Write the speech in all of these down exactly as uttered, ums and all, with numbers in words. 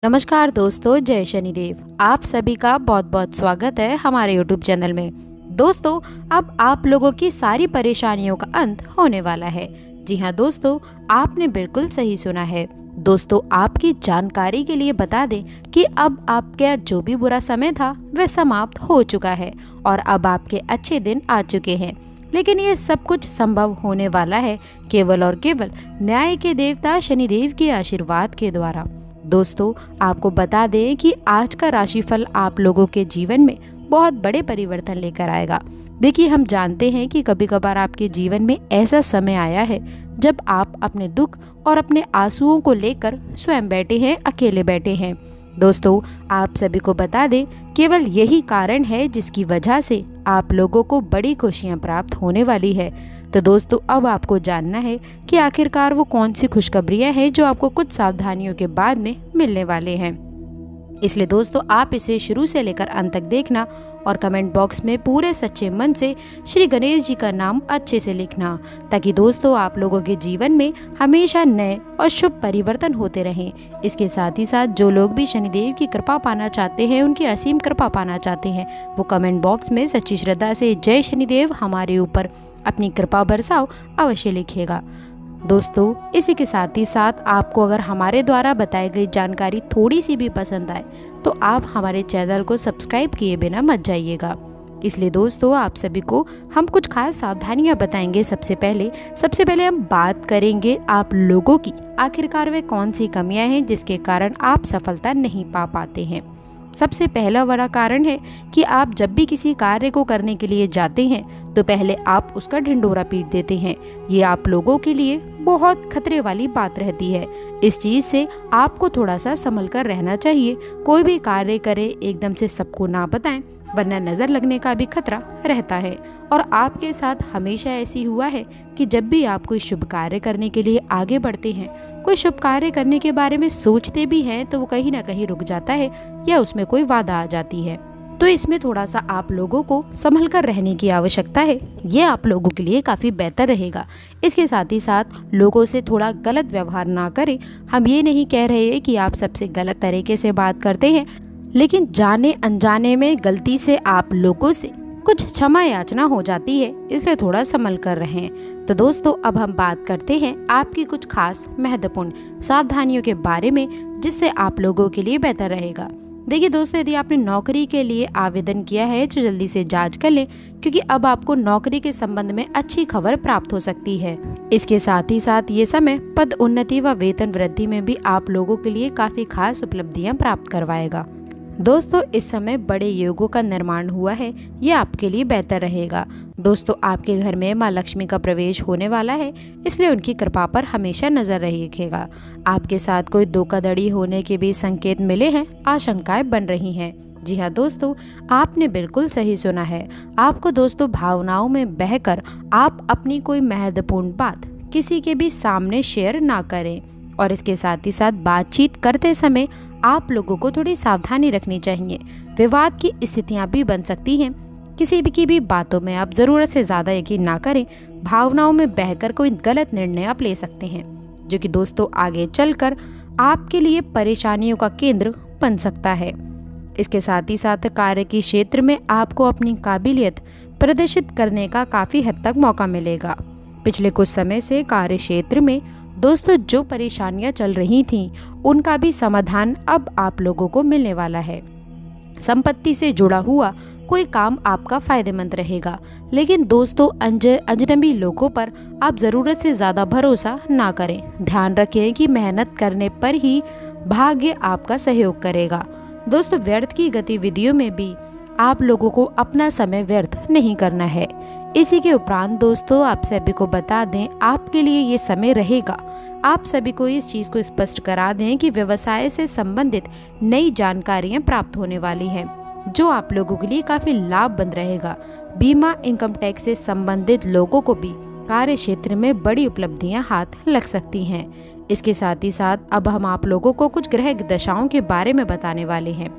नमस्कार दोस्तों, जय शनिदेव। आप सभी का बहुत बहुत स्वागत है हमारे यूट्यूब चैनल में। दोस्तों, अब आप लोगों की सारी परेशानियों का अंत होने वाला है। जी हाँ दोस्तों, आपने बिल्कुल सही सुना है। दोस्तों, आपकी जानकारी के लिए बता दें कि अब आपका जो भी बुरा समय था वह समाप्त हो चुका है और अब आपके अच्छे दिन आ चुके हैं। लेकिन ये सब कुछ संभव होने वाला है केवल और केवल न्याय के देवता शनिदेव के आशीर्वाद के द्वारा। दोस्तों, आपको बता दें कि आज का राशिफल आप लोगों के जीवन में बहुत बड़े परिवर्तन लेकर आएगा। देखिए, हम जानते हैं कि कभी कभार आपके जीवन में ऐसा समय आया है जब आप अपने दुख और अपने आंसुओं को लेकर स्वयं बैठे हैं, अकेले बैठे हैं। दोस्तों, आप सभी को बता दें, केवल यही कारण है जिसकी वजह से आप लोगों को बड़ी खुशियां प्राप्त होने वाली है। तो दोस्तों, अब आपको जानना है कि आखिरकार वो कौन सी खुशखबरियां हैं जो आपको कुछ सावधानियों के बाद में मिलने वाले हैं। इसलिए दोस्तों, आप इसे शुरू से लेकर अंत तक देखना और कमेंट बॉक्स में पूरे सच्चे मन से श्री गणेश जी का नाम अच्छे से लिखना, ताकि दोस्तों आप लोगों के जीवन में हमेशा नए और शुभ परिवर्तन होते रहें। इसके साथ ही साथ जो लोग भी शनिदेव की कृपा पाना चाहते हैं, उनकी असीम कृपा पाना चाहते हैं, वो कमेंट बॉक्स में सच्ची श्रद्धा से जय शनिदेव हमारे ऊपर अपनी कृपा बरसाओ अवश्य लिखिएगा। दोस्तों, इसी के साथ ही साथ आपको अगर हमारे द्वारा बताई गई जानकारी थोड़ी सी भी पसंद आए तो आप हमारे चैनल को सब्सक्राइब किए बिना मत जाइएगा। इसलिए दोस्तों, आप सभी को हम कुछ खास सावधानियां बताएंगे। सबसे पहले सबसे पहले हम बात करेंगे आप लोगों की आखिरकार वे कौन सी कमियां हैं जिसके कारण आप सफलता नहीं पा पाते हैं। सबसे पहला बड़ा कारण है कि आप जब भी किसी कार्य को करने के लिए जाते हैं तो पहले आप उसका ढिंढोरा पीट देते हैं। ये आप लोगों के लिए बहुत खतरे वाली बात रहती है। इस चीज़ से आपको थोड़ा सा संभल कर रहना चाहिए। कोई भी कार्य करे एकदम से सबको ना बताएं, वरना नज़र लगने का भी खतरा रहता है। और आपके साथ हमेशा ऐसी हुआ है कि जब भी आप कोई शुभ कार्य करने के लिए आगे बढ़ते हैं, कोई शुभ कार्य करने के बारे में सोचते भी हैं, तो वो कहीं ना कहीं रुक जाता है या उसमें कोई बाधा आ जाती है। तो इसमें थोड़ा सा आप लोगों को संभल कर रहने की आवश्यकता है। ये आप लोगों के लिए काफ़ी बेहतर रहेगा। इसके साथ ही साथ लोगों से थोड़ा गलत व्यवहार ना करें। हम ये नहीं कह रहे कि आप सबसे गलत तरीके से बात करते हैं, लेकिन जाने अनजाने में गलती से आप लोगों से कुछ क्षमा याचना हो जाती है, इसलिए थोड़ा संभल कर रहें। तो दोस्तों, अब हम बात करते हैं आपकी कुछ खास महत्वपूर्ण सावधानियों के बारे में, जिससे आप लोगों के लिए बेहतर रहेगा। देखिए दोस्तों, यदि आपने नौकरी के लिए आवेदन किया है तो जल्दी से जांच कर लें, क्योंकि अब आपको नौकरी के संबंध में अच्छी खबर प्राप्त हो सकती है। इसके साथ ही साथ ये समय पद उन्नति व वेतन वृद्धि में भी आप लोगों के लिए काफी खास उपलब्धियां प्राप्त करवाएगा। दोस्तों, इस समय बड़े योगों का निर्माण हुआ है, ये आपके लिए बेहतर रहेगा। दोस्तों, आपके घर में माँ लक्ष्मी का प्रवेश होने वाला है, इसलिए उनकी कृपा पर हमेशा नजर रखिएगा। आपके साथ कोई धोखाधड़ी होने के भी संकेत मिले हैं, आशंकाएं बन रही हैं। जी हाँ दोस्तों, आपने बिल्कुल सही सुना है। आपको दोस्तों भावनाओं में बहकर आप अपनी कोई महत्वपूर्ण बात किसी के भी सामने शेयर ना करें। और इसके साथ ही साथ बातचीत करते समय आप लोगों को थोड़ी सावधानी रखनी चाहिए। विवाद की स्थितियां भी बन सकती हैं। किसी भी की भी बातों में आप ज़रूरत से ज़्यादा यकीन ना करें। भावनाओं में बहकर कोई गलत निर्णय आप ले सकते हैं, जो कि दोस्तों आगे चलकर आपके लिए परेशानियों का केंद्र बन सकता है। इसके साथ ही साथ कार्य के क्षेत्र में आपको अपनी काबिलियत प्रदर्शित करने का काफ़ी हद तक मौका मिलेगा। पिछले कुछ समय से कार्य क्षेत्र में दोस्तों जो परेशानियां चल रही थीं, उनका भी समाधान अब आप लोगों को मिलने वाला है। संपत्ति से जुड़ा हुआ कोई काम आपका फायदेमंद रहेगा, लेकिन दोस्तों अंज अजनबी लोगों पर आप ज़रूरत से ज़्यादा भरोसा ना करें। ध्यान रखें कि मेहनत करने पर ही भाग्य आपका सहयोग करेगा। दोस्तों, व्यर्थ की गतिविधियों में भी आप लोगों को अपना समय व्यर्थ नहीं करना है। इसी के उपरांत दोस्तों, आप सभी को बता दें, आपके लिए ये समय रहेगा। आप सभी को इस चीज़ को स्पष्ट करा दें कि व्यवसाय से संबंधित नई जानकारियां प्राप्त होने वाली हैं, जो आप लोगों के लिए काफ़ी लाभप्रद रहेगा। बीमा, इनकम टैक्स से संबंधित लोगों को भी कार्य क्षेत्र में बड़ी उपलब्धियां हाथ लग सकती हैं। इसके साथ ही साथ अब हम आप लोगों को कुछ ग्रह दशाओं के बारे में बताने वाले हैं।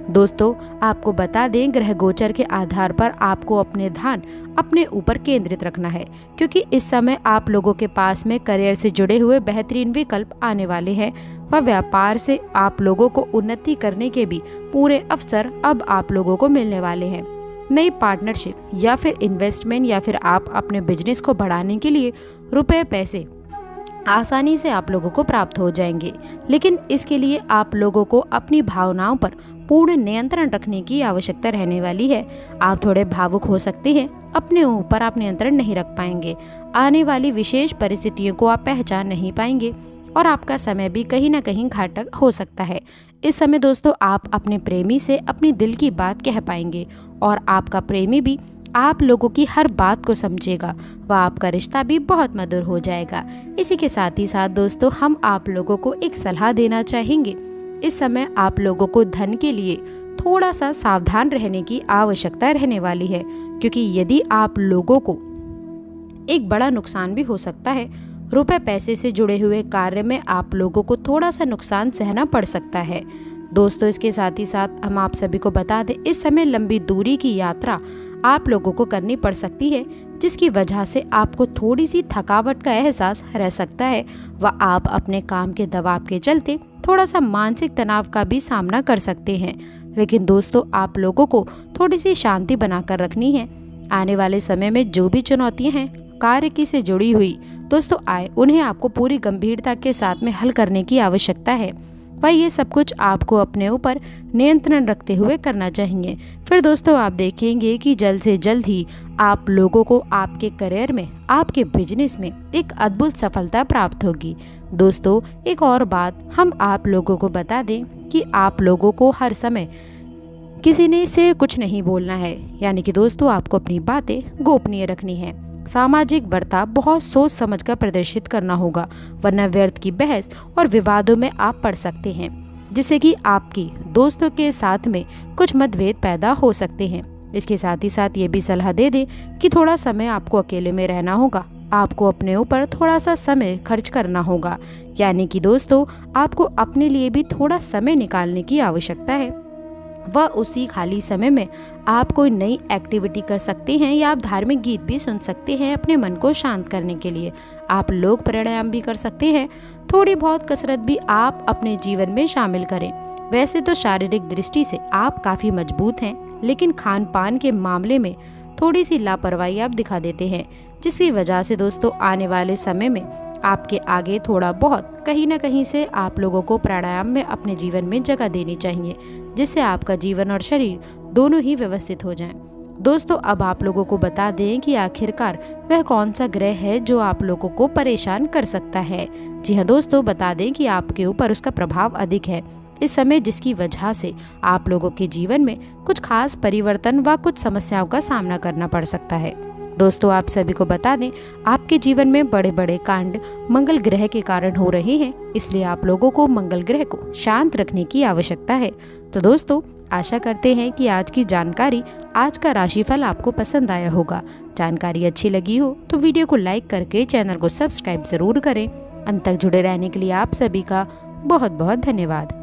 दोस्तों आपको बता दें, ग्रह गोचर के आधार पर आपको अपने ध्यान अपने ऊपर केंद्रित रखना है, क्योंकि इस समय आप लोगों के पास में करियर से जुड़े हुए बेहतरीन विकल्प आने वाले हैं व व्यापार से आप लोगों को उन्नति करने के भी पूरे अवसर अब आप लोगों को मिलने वाले हैं। नई पार्टनरशिप या फिर इन्वेस्टमेंट या फिर आप अपने बिजनेस को बढ़ाने के लिए रुपए पैसे आसानी से आप लोगों को प्राप्त हो जाएंगे, लेकिन इसके लिए आप लोगों को अपनी भावनाओं पर पूर्ण नियंत्रण रखने की आवश्यकता रहने वाली है। आप थोड़े भावुक हो सकते हैं, अपने ऊपर आप नियंत्रण नहीं रख पाएंगे। आने वाली विशेष परिस्थितियों को आप पहचान नहीं पाएंगे और आपका समय भी कहीं ना कहीं घातक हो सकता है। इस समय दोस्तों आप अपने प्रेमी से अपनी दिल की बात कह पाएंगे और आपका प्रेमी भी आप लोगों की हर बात को समझेगा व आपका रिश्ता भी बहुत मधुर हो जाएगा। इसी के साथ ही साथ दोस्तों हम आप लोगों को एक सलाह देना चाहेंगे। इस समय आप लोगों को धन के लिए थोड़ा सा सावधान रहने की आवश्यकता रहने वाली है, क्योंकि यदि आप लोगों को एक बड़ा नुकसान भी हो सकता है। रुपए पैसे से जुड़े हुए कार्य में आप लोगों को थोड़ा सा नुकसान सहना पड़ सकता है। दोस्तों इसके साथ ही साथ हम आप सभी को बता दें, इस समय लंबी दूरी की यात्रा आप लोगों को करनी पड़ सकती है, जिसकी वजह से आपको थोड़ी सी थकावट का एहसास रह सकता है व आप अपने काम के दबाव के चलते थोड़ा सा मानसिक तनाव का भी सामना कर सकते हैं। लेकिन दोस्तों आप लोगों को थोड़ी सी शांति बनाकर रखनी है। आने वाले समय में जो भी चुनौतियां हैं कार्य की से जुड़ी हुई दोस्तों आए, उन्हें आपको पूरी गंभीरता के साथ में हल करने की आवश्यकता है। वह ये सब कुछ आपको अपने ऊपर नियंत्रण रखते हुए करना चाहिए। फिर दोस्तों आप देखेंगे कि जल्द से जल्द ही आप लोगों को आपके करियर में, आपके बिजनेस में एक अद्भुत सफलता प्राप्त होगी। दोस्तों एक और बात हम आप लोगों को बता दें कि आप लोगों को हर समय किसी ने से कुछ नहीं बोलना है, यानी कि दोस्तों आपको अपनी बातें गोपनीय रखनी है। सामाजिक बर्ताव बहुत सोच समझ कर प्रदर्शित करना होगा, वरना व्यर्थ की बहस और विवादों में आप पड़ सकते हैं, जिससे कि आपकी दोस्तों के साथ में कुछ मतभेद पैदा हो सकते हैं। इसके साथ ही साथ ये भी सलाह दे दें कि थोड़ा समय आपको अकेले में रहना होगा। आपको अपने ऊपर थोड़ा सा समय खर्च करना होगा, यानी कि दोस्तों आपको अपने लिए भी थोड़ा समय निकालने की आवश्यकता है। वह उसी खाली समय में आप कोई नई एक्टिविटी कर सकते हैं या आप धार्मिक गीत भी सुन सकते हैं अपने मन को शांत करने के लिए। आप लोग प्राणायाम भी कर सकते हैं। थोड़ी बहुत कसरत भी आप अपने जीवन में शामिल करें। वैसे तो शारीरिक दृष्टि से आप काफ़ी मजबूत हैं, लेकिन खान पान के मामले में थोड़ी सी लापरवाही आप दिखा देते हैं, जिसकी वजह से दोस्तों आने वाले समय में आपके आगे थोड़ा बहुत कहीं ना कहीं से आप लोगों को प्राणायाम में अपने जीवन में जगह देनी चाहिए, जिससे आपका जीवन और शरीर दोनों ही व्यवस्थित हो जाएं। दोस्तों अब आप लोगों को बता दें कि आखिरकार वह कौन सा ग्रह है जो आप लोगों को परेशान कर सकता है। जी हाँ दोस्तों, बता दें कि आपके ऊपर उसका प्रभाव अधिक है इस समय, जिसकी वजह से आप लोगों के जीवन में कुछ खास परिवर्तन व कुछ समस्याओं का सामना करना पड़ सकता है। दोस्तों आप सभी को बता दें, आपके जीवन में बड़े बड़े कांड मंगल ग्रह के कारण हो रहे हैं, इसलिए आप लोगों को मंगल ग्रह को शांत रखने की आवश्यकता है। तो दोस्तों आशा करते हैं कि आज की जानकारी, आज का राशिफल आपको पसंद आया होगा। जानकारी अच्छी लगी हो तो वीडियो को लाइक करके चैनल को सब्सक्राइब जरूर करें। अंत तक जुड़े रहने के लिए आप सभी का बहुत बहुत धन्यवाद।